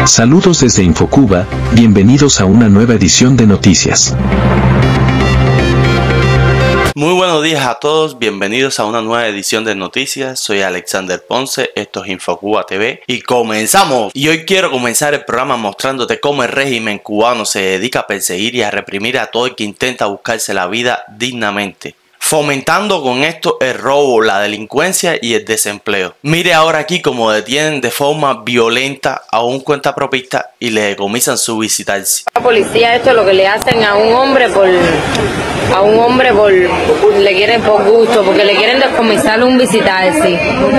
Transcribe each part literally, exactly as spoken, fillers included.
Saludos desde InfoCuba, bienvenidos a una nueva edición de noticias. Muy buenos días a todos, bienvenidos a una nueva edición de noticias. Soy Alexander Ponce, esto es InfoCuba T V y comenzamos. Y hoy quiero comenzar el programa mostrándote cómo el régimen cubano se dedica a perseguir y a reprimir a todo el que intenta buscarse la vida dignamente, fomentando con esto el robo, la delincuencia y el desempleo. Mire ahora aquí cómo detienen de forma violenta a un cuentapropista y le decomisan su visitarse. La policía, esto es lo que le hacen a un hombre por a un hombre por le quieren por gusto, porque le quieren descomisar un visitarse.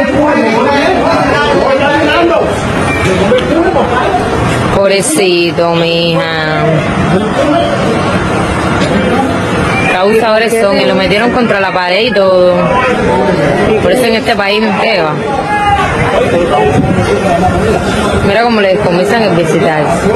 Pobrecito, mija. Abusadores son y lo metieron contra la pared y todo. Por eso en este país ¿qué va? Mira cómo le descomisan el visitarse.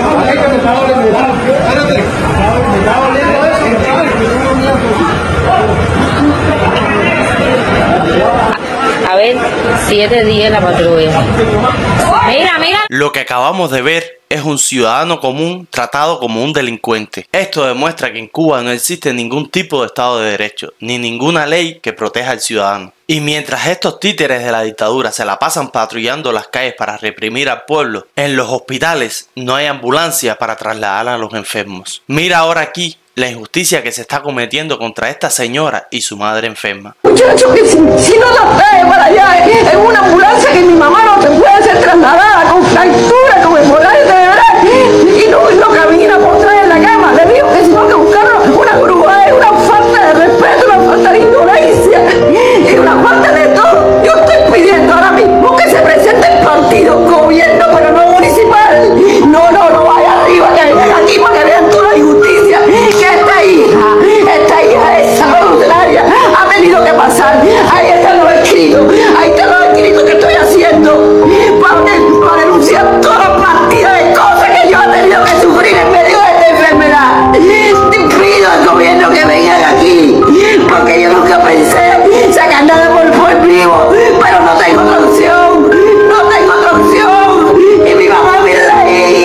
A ver, siete días la patrulla. Mira, mira. Lo que acabamos de ver es un ciudadano común tratado como un delincuente. Esto demuestra que en Cuba no existe ningún tipo de Estado de Derecho, ni ninguna ley que proteja al ciudadano. Y mientras estos títeres de la dictadura se la pasan patrullando las calles para reprimir al pueblo, en los hospitales no hay ambulancias para trasladar a los enfermos. Mira ahora aquí la injusticia que se está cometiendo contra esta señora y su madre enferma. Muchacho, que si, si no la trae para allá en una ambulancia, que mi mamá no se puede ser trasladada con fractura, con hemorragia cerebral, y no, no camina por traer la cama. Le digo que si no, que buscarlo una grúa es una falta de respeto, una falta de indolencia y una falta de todo. Yo estoy pidiendo ahora mismo que se presente el partido, gobierno, pero no municipal. No, no, no vaya arriba, que vengan aquí para que vean toda la injusticia. Que esta hija, esta hija es saludable, ha tenido que pasar. Ahí están los escritos, ahí están los escritos que estoy haciendo para, para denunciar toda la partida de cosas que yo he tenido que sufrir en medio de esta enfermedad. Te pido al gobierno que vengan aquí, porque yo nunca pensé sacar nada por por vivo, pero no tengo otra opción, no tengo otra opción, y mi mamá mira ahí.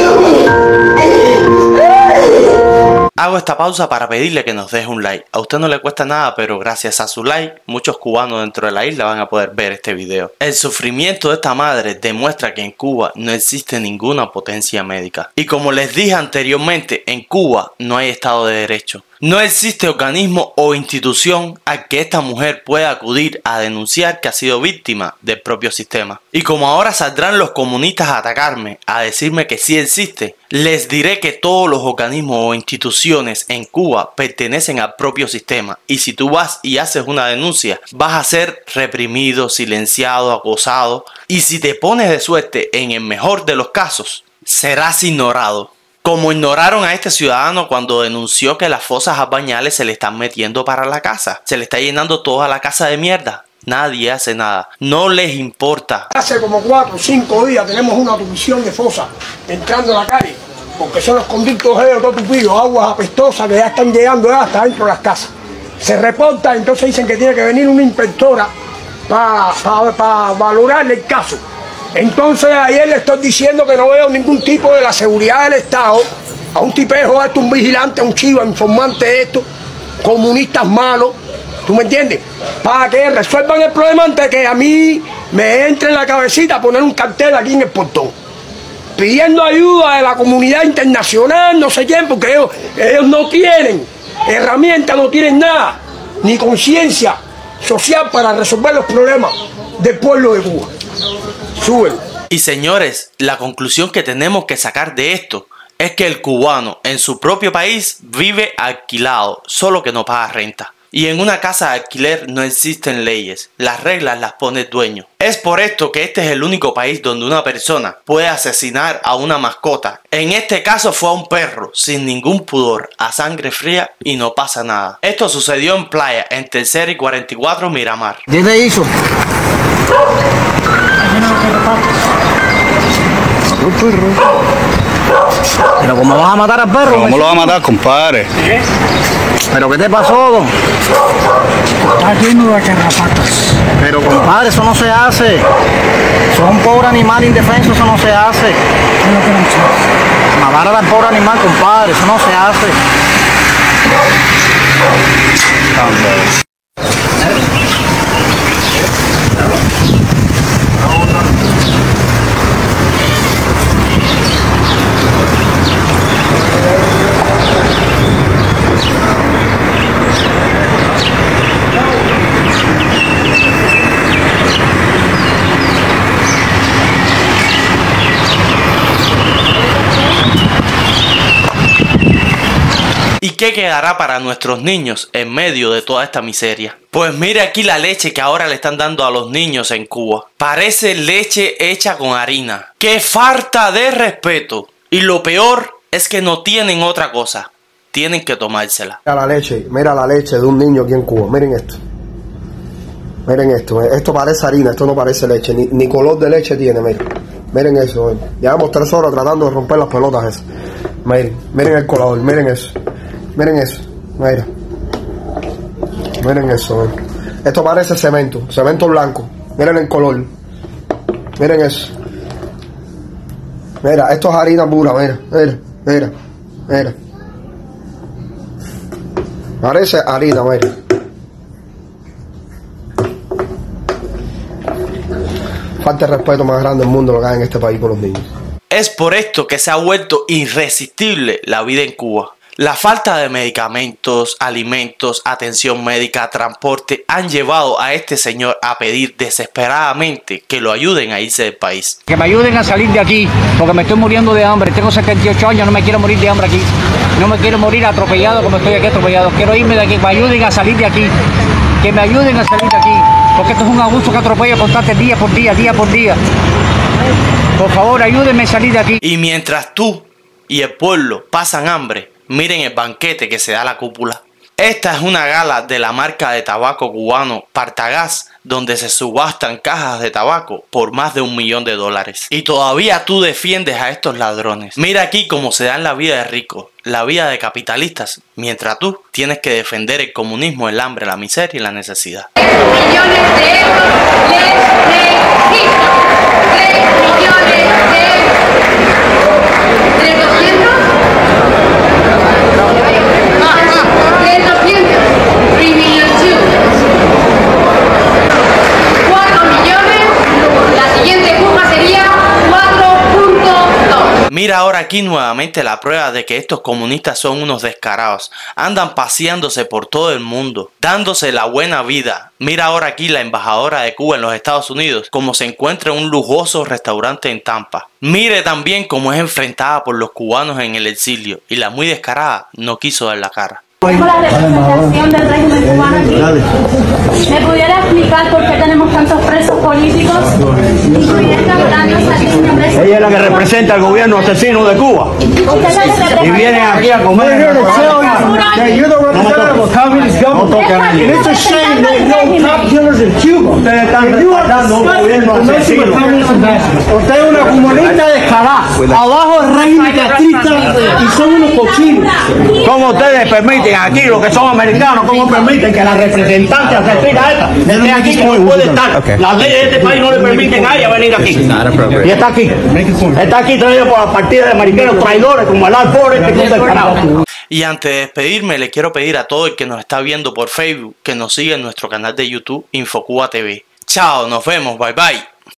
Hago esta pausa para pedirle que nos deje un like. A usted no le cuesta nada, pero gracias a su like, muchos cubanos dentro de la isla van a poder ver este video. El sufrimiento de esta madre demuestra que en Cuba no existe ninguna potencia médica. Y como les dije anteriormente, en Cuba no hay Estado de Derecho. No existe organismo o institución al que esta mujer pueda acudir a denunciar que ha sido víctima del propio sistema. Y como ahora saldrán los comunistas a atacarme, a decirme que sí existe, les diré que todos los organismos o instituciones en Cuba pertenecen al propio sistema. Y si tú vas y haces una denuncia, vas a ser reprimido, silenciado, acosado. Y si te pones de suerte, en el mejor de los casos, serás ignorado. Como ignoraron a este ciudadano cuando denunció que las fosas a bañales se le están metiendo para la casa. Se le está llenando toda la casa de mierda. Nadie hace nada. No les importa. Hace como cuatro o cinco días tenemos una tubición de fosa entrando a la calle. Porque son los conductos de todo tupidos, aguas apestosas que ya están llegando ya hasta dentro de las casas. Se reporta, entonces dicen que tiene que venir una inspectora para pa, pa valorar el caso. Entonces ayer le estoy diciendo que no veo ningún tipo de la seguridad del Estado, a un tipejo esto, un vigilante, a un chivo, informante de esto, comunistas malos, ¿tú me entiendes? Para que resuelvan el problema antes de que a mí me entre en la cabecita poner un cartel aquí en el portón, pidiendo ayuda de la comunidad internacional, no sé quién, porque ellos, ellos no tienen herramientas, no tienen nada, ni conciencia social para resolver los problemas del pueblo de Cuba. Suben. Y señores, la conclusión que tenemos que sacar de esto es que el cubano en su propio país vive alquilado, solo que no paga renta. Y en una casa de alquiler no existen leyes, las reglas las pone el dueño. Es por esto que este es el único país donde una persona puede asesinar a una mascota. En este caso fue a un perro, sin ningún pudor, a sangre fría y no pasa nada. Esto sucedió en Playa, en Tercera y cuarenta y cuatro Miramar. ¿Qué te hizo? ¿Pero cómo vas a matar al perro? ¿Cómo lo vas a matar, compadre? ¿Pero qué te pasó? Está lleno de garrapatas. Pero compadre, eso no se hace. Son un pobre animal indefenso, eso no se hace. Matar al pobre animal, compadre, eso no se hace. ¿Y qué quedará para nuestros niños en medio de toda esta miseria? Pues mire aquí la leche que ahora le están dando a los niños en Cuba. Parece leche hecha con harina. ¡Qué falta de respeto! Y lo peor es que no tienen otra cosa. Tienen que tomársela. Mira la leche, mira la leche de un niño aquí en Cuba. Miren esto. Miren esto. Esto parece harina, esto no parece leche. Ni, ni color de leche tiene, miren. Miren eso. Miren. Llevamos tres horas tratando de romper las pelotas esas. Miren, miren el color, miren eso. Miren eso, mira. Miren eso, miren. Esto parece cemento, cemento blanco. Miren el color. Miren eso. Mira, esto es harina pura, mira, mira, mira, mira. Parece harina, mira. Falta de respeto más grande del mundo lo que hay en este país por los niños. Es por esto que se ha vuelto irresistible la vida en Cuba. La falta de medicamentos, alimentos, atención médica, transporte han llevado a este señor a pedir desesperadamente que lo ayuden a irse del país. Que me ayuden a salir de aquí, porque me estoy muriendo de hambre. Tengo setenta y ocho años, no me quiero morir de hambre aquí. No me quiero morir atropellado como estoy aquí atropellado. Quiero irme de aquí, que me ayuden a salir de aquí. Que me ayuden a salir de aquí, porque esto es un abuso que atropella constante día por día, día por día. Por favor, ayúdenme a salir de aquí. Y mientras tú y el pueblo pasan hambre, miren el banquete que se da a la cúpula. Esta es una gala de la marca de tabaco cubano Partagás, donde se subastan cajas de tabaco por más de un millón de dólares. Y todavía tú defiendes a estos ladrones. Mira aquí cómo se dan la vida de ricos, la vida de capitalistas, mientras tú tienes que defender el comunismo, el hambre, la miseria y la necesidad. Millones de euros les necesito. tres millones de... ¿tres doscientos? Mira ahora aquí nuevamente la prueba de que estos comunistas son unos descarados. Andan paseándose por todo el mundo, dándose la buena vida. Mira ahora aquí la embajadora de Cuba en los Estados Unidos, como se encuentra en un lujoso restaurante en Tampa. Mire también cómo es enfrentada por los cubanos en el exilio, y la muy descarada no quiso dar la cara. Tengo la representación del régimen cubano aquí. ¿Me pudiera explicar por qué tenemos tantos presos políticos? Incluyendo Antonio Salinas Preso. Ella es la que representa al gobierno asesino de Cuba. Y vienen aquí a comer. No toquen a nadie. It's a shame that no top killers in Cuba. Ustedes están respaldando un gobierno asesino. Usted es una comunista descarada. Abajo el régimen castrista y son unos cochinos. ¿Cómo ustedes permiten aquí, los que son americanos, cómo permiten que la representante asesina esta esté aquí como puede estar? Las leyes de este país no le permiten a ella venir aquí. Y está aquí. Está aquí traído por la partida de mariqueros traidores como el Alford, este que es descarado. Y antes de despedirme, le quiero pedir a todo el que nos está viendo por Facebook que nos siga en nuestro canal de YouTube InfoCuba T V. Chao, nos vemos, bye bye.